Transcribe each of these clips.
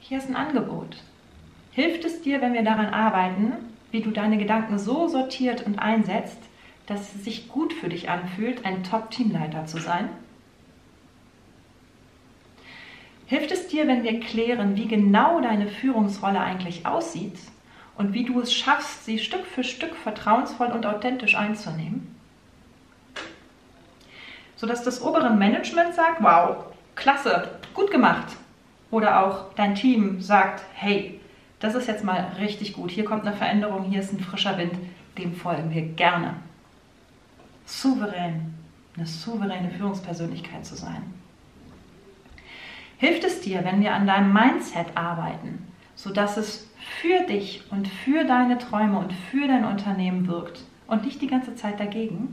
hier ist ein Angebot. Hilft es dir, wenn wir daran arbeiten, wie du deine Gedanken so sortiert und einsetzt, dass es sich gut für dich anfühlt, ein Top-Teamleiter zu sein? Hilft es dir, wenn wir klären, wie genau deine Führungsrolle eigentlich aussieht und wie du es schaffst, sie Stück für Stück vertrauensvoll und authentisch einzunehmen? Sodass das obere Management sagt, wow, klasse, gut gemacht. Oder auch dein Team sagt, hey, das ist jetzt mal richtig gut, hier kommt eine Veränderung, hier ist ein frischer Wind, dem folgen wir gerne. Souverän, eine souveräne Führungspersönlichkeit zu sein. Hilft es dir, wenn wir an deinem Mindset arbeiten, sodass es für dich und für deine Träume und für dein Unternehmen wirkt und nicht die ganze Zeit dagegen?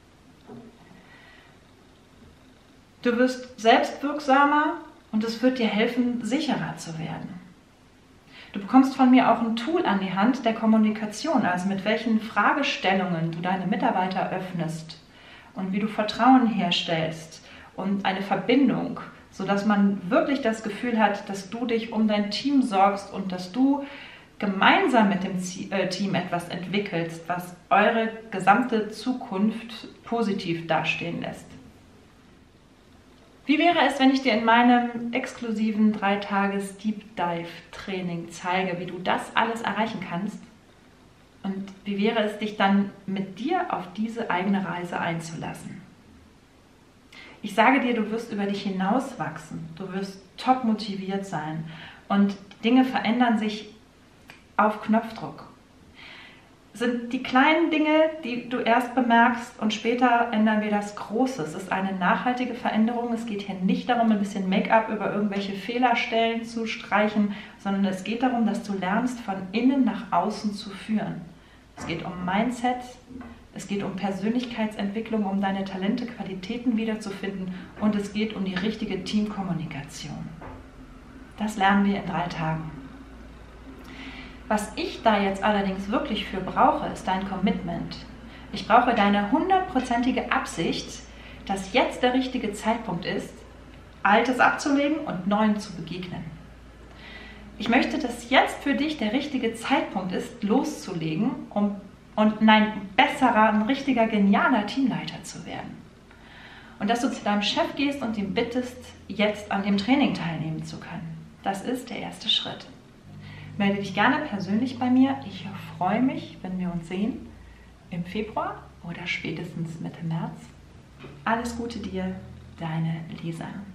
Du wirst selbstwirksamer und es wird dir helfen, sicherer zu werden. Du bekommst von mir auch ein Tool an die Hand der Kommunikation, also mit welchen Fragestellungen du deine Mitarbeiter öffnest und wie du Vertrauen herstellst und eine Verbindung, sodass man wirklich das Gefühl hat, dass du dich um dein Team sorgst und dass du gemeinsam mit dem Team etwas entwickelst, was eure gesamte Zukunft positiv dastehen lässt. Wie wäre es, wenn ich dir in meinem exklusiven 3-Tages-Deep-Dive-Training zeige, wie du das alles erreichen kannst? Und wie wäre es, dich dann mit dir auf diese eigene Reise einzulassen? Ich sage dir, du wirst über dich hinauswachsen, du wirst top motiviert sein und Dinge verändern sich auf Knopfdruck. Es sind die kleinen Dinge, die du erst bemerkst und später ändern wir das Große. Es ist eine nachhaltige Veränderung. Es geht hier nicht darum, ein bisschen Make-up über irgendwelche Fehlerstellen zu streichen, sondern es geht darum, dass du lernst, von innen nach außen zu führen. Es geht um Mindset, es geht um Persönlichkeitsentwicklung, um deine Talente, Qualitäten wiederzufinden und es geht um die richtige Teamkommunikation. Das lernen wir in 3 Tagen. Was ich da jetzt allerdings wirklich für brauche, ist dein Commitment. Ich brauche deine 100%ige Absicht, dass jetzt der richtige Zeitpunkt ist, Altes abzulegen und Neuem zu begegnen. Ich möchte, dass jetzt für dich der richtige Zeitpunkt ist, loszulegen, und ein besserer, ein richtiger, genialer Teamleiter zu werden. Und dass du zu deinem Chef gehst und ihn bittest, jetzt an dem Training teilnehmen zu können. Das ist der erste Schritt. Melde dich gerne persönlich bei mir. Ich freue mich, wenn wir uns sehen im Februar oder spätestens Mitte März. Alles Gute dir, deine Lisa.